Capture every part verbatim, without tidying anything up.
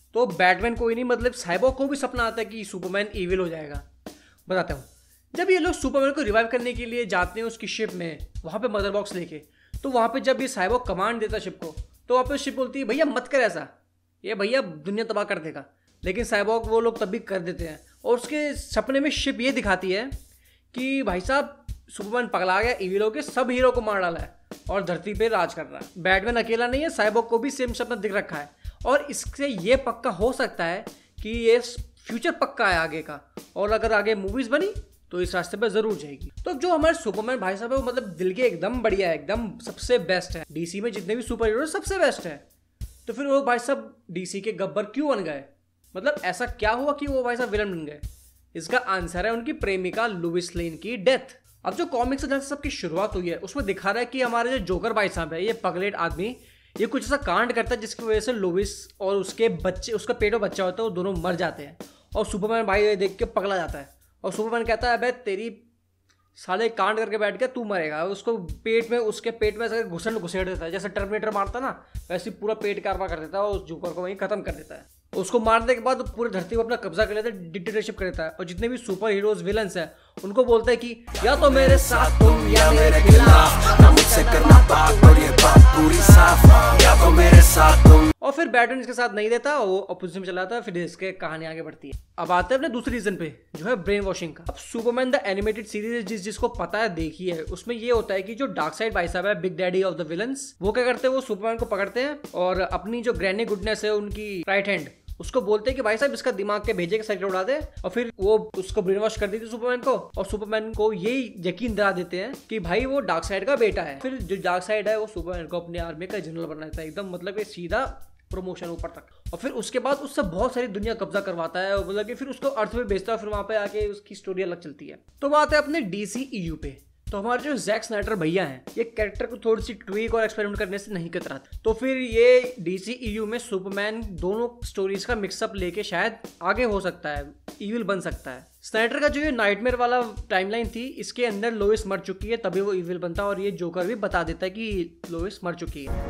तो बैटमैन कोई नहीं, मतलब साइबॉर्ग को भी सपना आता है कि सुपरमैन इविल हो जाएगा। बताता हूँ, जब ये लोग सुपरमैन को रिवाइव करने के लिए जाते हैं उसकी शिप में, वहाँ पे मदर बॉक्स लेके, तो वहाँ पे जब ये साइबॉर्ग कमांड देता है शिप को, तो वहाँ पे शिप बोलती है भैया मत कर ऐसा, ये भैया दुनिया तबाह कर देगा। लेकिन साइबॉर्ग वो लोग तब भी कर देते हैं, और उसके सपने में शिप ये दिखाती है कि भाई साहब सुपरमैन पगला गया, इविल होके सब हीरो को मार डाला है और धरती पे राज कर रहा है। बैटमैन अकेला नहीं है, साइबॉर्ग को भी सेम सपना दिख रखा है, और इससे ये पक्का हो सकता है कि ये फ्यूचर पक्का है आगे का, और अगर आगे मूवीज बनी तो इस रास्ते पे जरूर जाएगी। तो जो हमारे सुपरमैन भाई साहब है वो मतलब दिल के एकदम बढ़िया है, एकदम सबसे बेस्ट है, डीसी में जितने भी सुपर हीरो सबसे बेस्ट है। तो फिर वो भाई साहब डीसी के गब्बर क्यों बन गए, मतलब ऐसा क्या हुआ कि वो भाई साहब विलन बन गए? इसका आंसर है उनकी प्रेमिका लुइस लेन की डेथ। अब जो कॉमिक्स जहाँ से सबकी शुरुआत हुई है उसमें दिखा रहा है कि हमारे जो जोकर भाई साहब है, ये पगलेट आदमी, ये कुछ ऐसा कांड करता है जिसकी वजह से लुइस और उसके बच्चे, उसका पेट में बच्चा होता है, वो दोनों मर जाते हैं। और सुपरमैन भाई देख के पगला जाता है, और सुपरमैन कहता है अबे तेरी साले कांड करके बैठ गया, तू मरेगा। उसको पेट में, उसके पेट में ऐसे घुसन घुसेड़ देता है, जैसे टर्मिनेटर मारता है ना, वैसे पूरा पेट कारवा कर देता है और उस जोकर को वहीं खत्म कर देता है। उसको मारने के बाद पूरी धरती को अपना कब्जा कर लेता है, डिक्टेटरशिप कर देता है, और जितने भी सुपर हीरोज विलन्स हैं उनको बोलता है कि या तो मेरे साथ तुम या मेरे खिलाफ, ना मुझसे करना बात और ये बात पूरी साफ, या तो मेरे साथ तुम। और फिर बैटमैन इसके साथ नहीं देता, वो अपोजिशन में चला जाता है, फिर इसके कहानी आगे बढ़ती है। अब आते हैं अपने दूसरे रीजन पे, जो है ब्रेन वॉशिंग का। अब सुपरमैन द एनिमेटेड सीरीज जिस जिसको पता है देखी है, उसमें ये होता है कि जो डार्कसाइड भाई साहब है, big daddy of the villains, वो क्या करते हैं, वो सुपरमैन को पकड़ते हैं और अपनी जो ग्रैनी गुडनेस है उनकी राइट हैंड, उसको बोलते हैं कि भाई साहब इसका दिमाग के भेजे के साइकिल उड़ा दे, और फिर वो उसको ब्रेन वॉश कर देती है सुपरमैन को, और सुपरमैन को यही यकीन दिला देते हैं कि भाई वो डार्कसाइड का बेटा है। फिर जो डार्कसाइड है वो सुपरमैन को अपनी आर्मी का जनरल बना देता है, एकदम मतलब ये सीधा प्रमोशन ऊपर तक। और फिर उसके बाद उससे बहुत सारी दुनिया कब्जा करवाता है, मतलब कि फिर उसको अर्थ में भेजता है, फिर वहां पे आके उसकी स्टोरी अलग चलती है। तो बात है अपने डीसी ईयू पे। तो हमारे जो जैक स्नाइडर भैया हैं, ये कैरेक्टर को थोड़ी सी ट्वीक और एक्सपेरिमेंट करने से नहीं कतराते, तो फिर ये डीसी ईयू में सुपरमैन दोनों स्टोरीज का मिक्सअप लेके शायद आगे हो सकता है, इविल बन सकता है। स्नाइडर का जो ये नाइटमेयर वाला टाइमलाइन थी, इसके अंदर लोइस मर चुकी है, तभी वो इविल बनता है, और ये जोकर भी बता देता है कि लोइस मर चुकी है।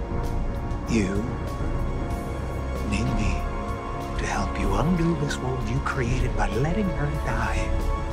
You need me to help you undo this world you created by letting her die.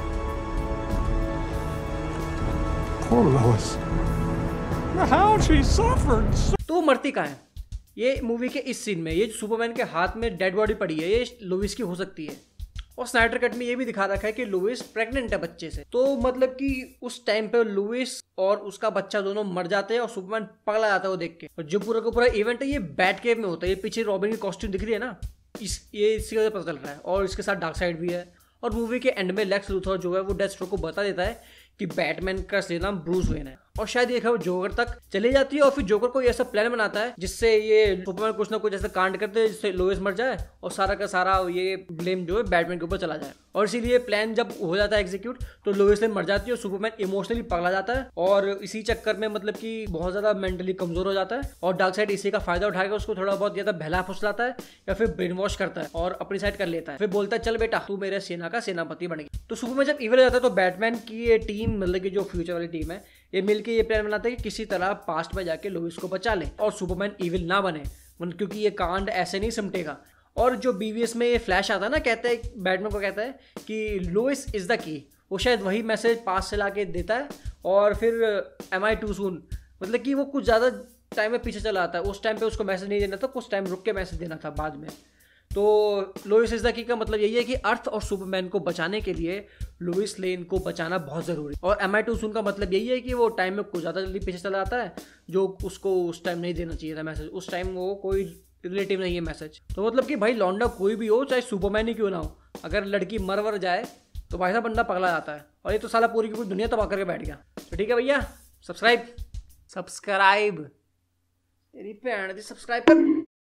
Poor Lois. How she suffered. तो मरती कहाँ है? ये मूवी के इस सीन में, ये सुपरमैन के हाथ में डेड बॉडी पड़ी है, ये लुइस की हो सकती है। और स्नाइडर कट में ये भी दिखा रखा है कि लुइस प्रेग्नेंट है बच्चे से, तो मतलब कि उस टाइम पे लुइस और उसका बच्चा दोनों मर जाते हैं, और सुपरमैन पगला जाता है वो देख के। और जो पूरा का पूरा इवेंट है ये बैट केव में होता है, ये पीछे रॉबिन की कॉस्ट्यूम दिख रही है ना, इस ये इसकी वजह पता चल रहा है। और इसके साथ डार्कसाइड भी है, और मूवी के एंड में लेक्स लूथर जो है वो डेथस्ट्रोक को बता देता है कि बैटमैन का असली नाम ब्रूस वेन है, और शायद ये खबर जोकर तक चली जाती है, और फिर जोकर को ऐसा प्लान बनाता है जिससे ये सुपरमैन कुछ ना कुछ ऐसा कांड करते हैं जिससे लोइस मर जाए, और सारा का सारा ये ब्लेम जो है बैटमैन के ऊपर चला जाए। और इसीलिए प्लान जब हो जाता है एग्जीक्यूट, तो लोइस लेन मर जाती है और सुपरमैन इमोशनली पगला जाता है, और इसी चक्कर में मतलब कि बहुत ज्यादा मेंटली कमजोर हो जाता है, और डार्कसाइड इसी का फायदा उठाकर उसको थोड़ा बहुत या तो बहला फुसलाता है या फिर ब्रेन वॉश करता है और अपनी साइड कर लेता है। फिर बोलता है चल बेटा तू मेरे सेना का सेनापति बन गया। तो सुपरमैन जब इविल हो जाता है तो बैटमैन की ये टीम, मतलब कि जो फ्यूचर वाली टीम है, ये मिलके ये प्लान बनाते हैं कि किसी तरह पास्ट में जाके लोइस को बचा ले और सुपरमैन इविल ना बने, क्योंकि ये कांड ऐसे नहीं सिमटेगा। और जो बीवीएस में ये फ्लैश आता है ना, कहते हैं बैटमैन को कहता है कि लोइस इज द की, वो शायद वही मैसेज पास से ला के देता है, और फिर एम आई टू सून, मतलब कि वो कुछ ज़्यादा टाइम में पीछे चला आता है, उस टाइम पे उसको मैसेज नहीं देना था, कुछ टाइम रुक के मैसेज देना था बाद में। तो लोइस इज द की का मतलब यही है कि अर्थ और सुपरमैन को बचाने के लिए लुइस लेन को बचाना बहुत ज़रूरी है, और एम आई टू सून का मतलब यही है कि वो टाइम में कुछ ज़्यादा जल्दी पीछे चला आता है, जो उसको उस टाइम नहीं देना चाहिए था मैसेज, उस टाइम वो कोई रिलेटिव नहीं है मैसेज। तो मतलब कि भाई लौंडा कोई भी हो, चाहे सुपरमैन ही क्यों ना हो, अगर लड़की मर वर जाए तो भाई साहब बंदा पगला जाता है, और ये तो साला पूरी की पूरी दुनिया तबाह करके बैठ गया। तो ठीक है भैया, सब्सक्राइब सब्सक्राइब तेरी भैन दी सब्सक्राइब कर।